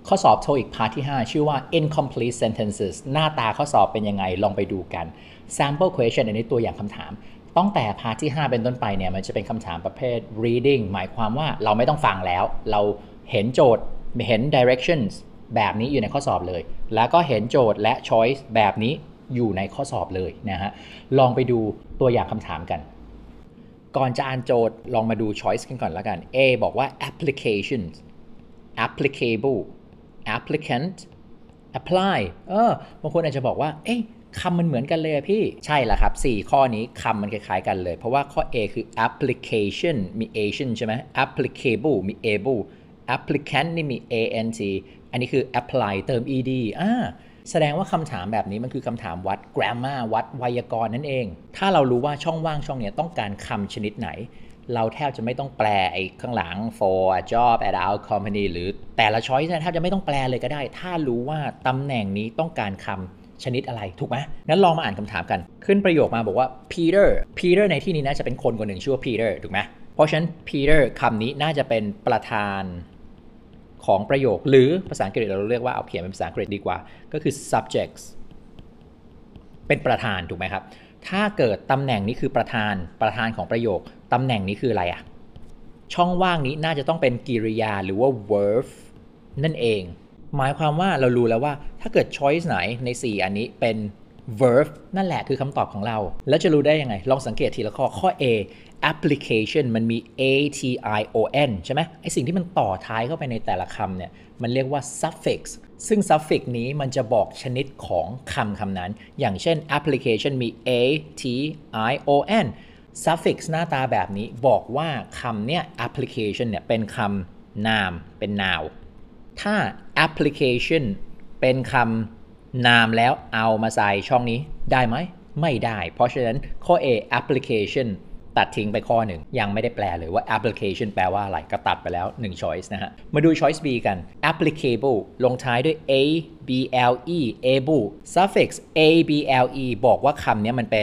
ข้อสอบ TOEIC พาร์ทที่5ชื่อว่า incomplete sentences หน้าตาข้อสอบเป็นยังไงลองไปดูกัน sample question อันนี้ตัวอย่างคำถามตั้งแต่พาร์ทที่5เป็นต้นไปเนี่ยมันจะเป็นคำถามประเภท reading หมายความว่าเราไม่ต้องฟังแล้วเราเห็นโจทย์เห็น directions แบบนี้อยู่ในข้อสอบเลยแล้วก็เห็นโจทย์และ choice แบบนี้อยู่ในข้อสอบเลยนะฮะลองไปดูตัวอย่างคำถามกันก่อนจะอ่านโจทย์ลองมาดู choice กันก่อนแล้วกัน A บอกว่า applications applicable applicant apply บางคนอาจจะบอกว่าเอ๊ะคำมันเหมือนกันเลยพี่ใช่ละครับ4ข้อนี้คำมันคล้ายๆกันเลยเพราะว่าข้อ A คือ application มี ation ใช่ไหม applicable มี able applicant นี่มี ant อันนี้คือ apply เติม ed แสดงว่าคำถามแบบนี้มันคือคำถามวัด grammar วัดไวยากรณ์นั่นเองถ้าเรารู้ว่าช่องว่างช่องนี้ต้องการคำชนิดไหนเราแทบจะไม่ต้องแปลไอ้ข้างหลัง for a job at our company หรือแต่ละ choice แทบจะไม่ต้องแปลเลยก็ได้ถ้ารู้ว่าตำแหน่งนี้ต้องการคำชนิดอะไรถูกไหมงั้นลองมาอ่านคำถามกันขึ้นประโยคมาบอกว่า Peter ในที่นี้น่าจะเป็นคนคนหนึ่งชื่อว่า Peter ถูกไหมเพราะฉะนั้น Peter คำนี้น่าจะเป็นประธานของประโยคหรือภาษาอังกฤษเราเรียกว่าเอาเขียนเป็นภาษาอังกฤษดีกว่าก็คือ subjects เป็นประธานถูกไหมครับถ้าเกิดตำแหน่งนี้คือประธานของประโยคตำแหน่งนี้คืออะไรช่องว่างนี้น่าจะต้องเป็นกริยาหรือว่า verb นั่นเองหมายความว่าเรารู้แล้วว่าถ้าเกิด choice ไหนใน4อันนี้เป็น verb นั่นแหละคือคำตอบของเราแล้วจะรู้ได้ยังไงลองสังเกตทีละข้อ A application มันมี ation ใช่ไหมไอสิ่งที่มันต่อท้ายเข้าไปในแต่ละคำเนี่ยมันเรียกว่า suffix ซึ่ง suffix นี้มันจะบอกชนิดของคำนั้นอย่างเช่น application มี ation suffix หน้าตาแบบนี้บอกว่าคำเนี่ย application เนี่ยเป็นคำนามเป็น noun ถ้า application เป็นคำนามแล้วเอามาใส่ช่องนี้ได้ไหมไม่ได้เพราะฉะนั้นข้อ A application ตัดทิ้งไปข้อหนึ่งยังไม่ได้แปลเลยว่า application แปลว่าอะไรก็ตัดไปแล้ว1 choice นะฮะมาดู choice B กัน applicable ลงท้ายด้วย able able suffix able บอกว่าคำนี้มันเป็น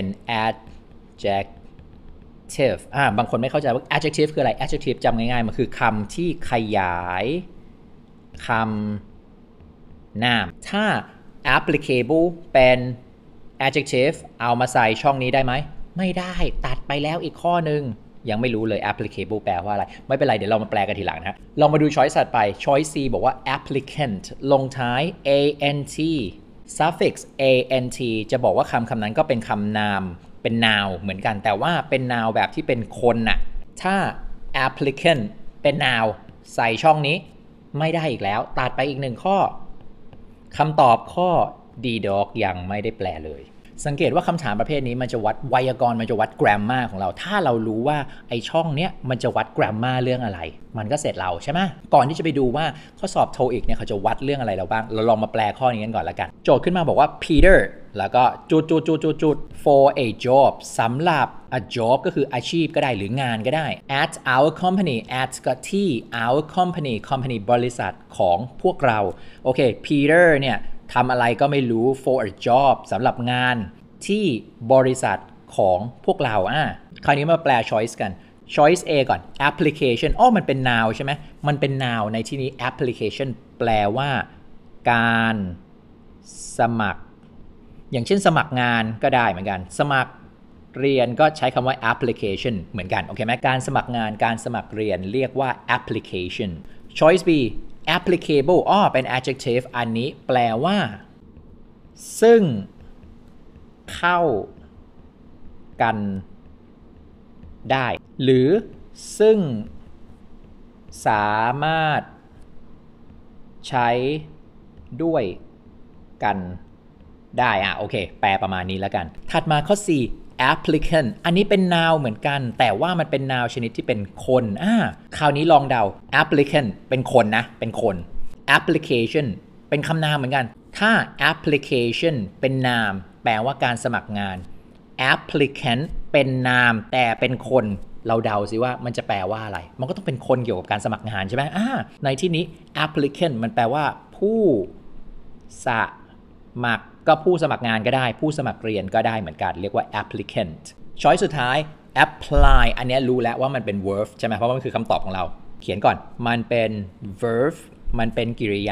adjectiveบางคนไม่เข้าใจว่า adjective คืออะไร adjective จำง่ายๆมันคือคำที่ขยายคำนามถ้า applicable เป็น adjective เอามาใส่ช่องนี้ได้ไหมไม่ได้ตัดไปแล้วอีกข้อหนึ่งยังไม่รู้เลย applicable แปลว่าอะไรไม่เป็นไรเดี๋ยวเรามาแปลกันทีหลังนะเรามาดู choice ถัดไป choice C บอกว่า applicant ลงท้าย ant suffix ant จะบอกว่าคำนั้นก็เป็นคำนามเป็น noun เหมือนกันแต่ว่าเป็น noun แบบที่เป็นคนน่ะถ้า applicant เป็น noun ใส่ช่องนี้ไม่ได้อีกแล้วตัดไปอีก1ข้อคำตอบข้อ D dog ยังไม่ได้แปลเลยสังเกตว่าคำถามประเภทนี้มันจะวัดไวยากรณ์มันจะวัด grammar ของเราถ้าเรารู้ว่าไอช่องเนี้ยมันจะวัด grammar เรื่องอะไรมันก็เสร็จเราใช่ไหมก่อนที่จะไปดูว่าข้อสอบ TOEIC เนี่ยเขาจะวัดเรื่องอะไรเราบ้างเราลองมาแปลข้อนี้กันก่อนละกันโจทย์ขึ้นมาบอกว่า Peter แล้วก็จุด for a job สำหรับ a job ก็คืออาชีพก็ได้หรืองานก็ได้ at our company at ก็ที่ our company บริษัทของพวกเราโอเค Peter เนี่ยทำอะไรก็ไม่รู้ for a job สำหรับงานที่บริษัทของพวกเราคราวนี้มาแปล choice กัน choice A ก่อน application มันเป็น noun ใช่ไหมมันเป็น noun ในที่นี้ application แปลว่าการสมัครอย่างเช่นสมัครงานก็ได้เหมือนกันสมัครเรียนก็ใช้คำว่า application เหมือนกันโอเคไหมการสมัครงานการสมัครเรียนเรียกว่า application choice B applicable เป็น adjective อันนี้แปลว่าซึ่งเข้ากันได้หรือซึ่งสามารถใช้ด้วยกันได้โอเคแปลประมาณนี้แล้วกันถัดมาข้อ 4 applicant อันนี้เป็น noun เหมือนกันแต่ว่ามันเป็น noun ชนิดที่เป็นคนคราวนี้ลองเดา applicant เป็นคนนะเป็นคน application เป็นคำนามเหมือนกันถ้า application เป็นนามแปลว่าการสมัครงาน applicant เป็นนามแต่เป็นคนเราเดาสิว่ามันจะแปลว่าอะไรมันก็ต้องเป็นคนเกี่ยวกับการสมัครงานใช่ไหมในที่นี้ applicant มันแปลว่าผู้สมัครก็ผู้สมัครงานก็ได้ผู้สมัครเรียนก็ได้เหมือนกันเรียกว่า applicant choice สุดท้าย apply อันนี้รู้แล้วว่ามันเป็น verb ใช่ไหมเพราะว่ามันคือคำตอบของเราเขียนก่อนมันเป็น verb มันเป็นกริยา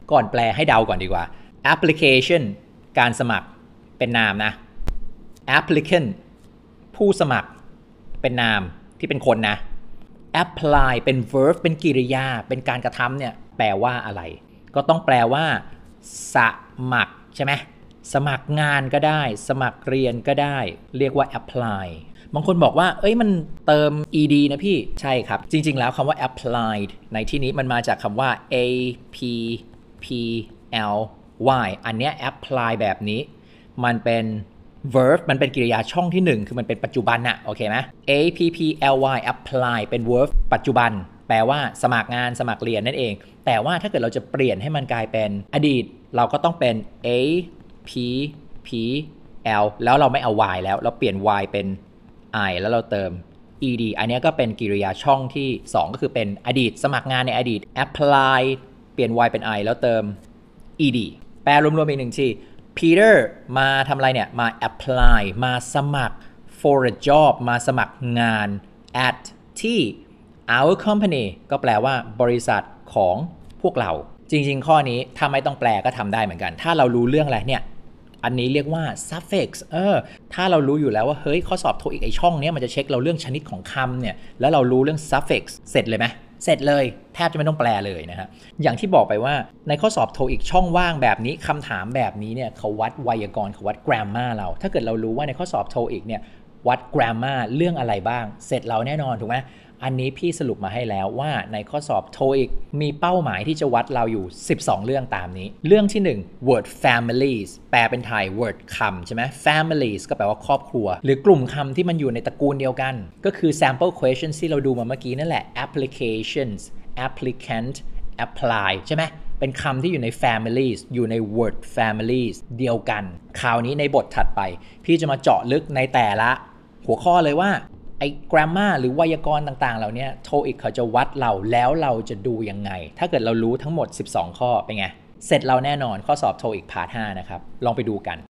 ก่อนแปลให้เดาก่อนดีกว่า application การสมัครเป็นนามนะ applicant ผู้สมัครเป็นนามที่เป็นคนนะ apply เป็น verb เป็นกริยาเป็นการกระทำเนี่ยแปลว่าอะไรก็ต้องแปลว่าสมัครใช่ไหมสมัครงานก็ได้สมัครเรียนก็ได้เรียกว่า apply บางคนบอกว่าเอ้ยมันเติม ed นะพี่ใช่ครับจริงๆแล้วคำว่า applied ในที่นี้มันมาจากคำว่า a p p l y อันเนี้ย apply แบบนี้มันเป็น verb มันเป็นกริยาช่องที่1คือมันเป็นปัจจุบันอะโอเคไหม a p p l y apply เป็น verb ปัจจุบันแปลว่าสมัครงานสมัครเรียนนั่นเองแต่ว่าถ้าเกิดเราจะเปลี่ยนให้มันกลายเป็นอดีตเราก็ต้องเป็น a p p l แล้วเราไม่เอา y แล้วเราเปลี่ยน y เป็น i แล้วเราเติม ed อันนี้ก็เป็นกริยาช่องที่2ก็คือเป็นอดีตสมัครงานในอดีต apply เปลี่ยน y เป็น i แล้วเติม ed แปลรวมๆอีกหนึ่งที Peter มาทำอะไรเนี่ยมา apply มาสมัคร for a job มาสมัครงาน at ที่ our company ก็แปลว่าบริษัทของพวกเราจริงๆข้อนี้ถ้าไม่ต้องแปลก็ทำได้เหมือนกันถ้าเรารู้เรื่องอะไรเนี่ยอันนี้เรียกว่า suffix ถ้าเรารู้อยู่แล้วว่าเฮ้ยข้อสอบโทอีกไอช่องนี้มันจะเช็คเราเรื่องชนิดของคำเนี่ยแล้วเรารู้เรื่อง suffix เสร็จเลยไหมเสร็จเลยแทบจะไม่ต้องแปลเลยนะฮะอย่างที่บอกไปว่าในข้อสอบโทอีกช่องว่างแบบนี้คำถามแบบนี้เนี่ยเขาวัดไวยากรณ์เขาวัด grammar เราถ้าเกิดเรารู้ว่าในข้อสอบโทอีกเนี่ยวัด grammar เรื่องอะไรบ้างเสร็จเราแน่นอนถูกไหมอันนี้พี่สรุปมาให้แล้วว่าในข้อสอบ TOEIC มีเป้าหมายที่จะวัดเราอยู่12เรื่องตามนี้เรื่องที่1 word families แปลเป็นไทย word คำใช่ไหม families ก็แปลว่าครอบครัวหรือกลุ่มคำที่มันอยู่ในตระกูลเดียวกันก็คือ sample questions ที่เราดูมาเมื่อกี้นั่นแหละ applications applicant apply ใช่ไหมเป็นคำที่อยู่ใน families อยู่ใน word families เดียวกันคราวนี้ในบทถัดไปพี่จะมาเจาะลึกในแต่ละหัวข้อเลยว่าไอ้ grammar หรือไวยากรณ์ต่างๆเหล่านี้ TOEIC เขาจะวัดเราแล้วเราจะดูยังไงถ้าเกิดเรารู้ทั้งหมด12ข้อเป็นไงเสร็จเราแน่นอนข้อสอบ TOEIC Part 5นะครับลองไปดูกัน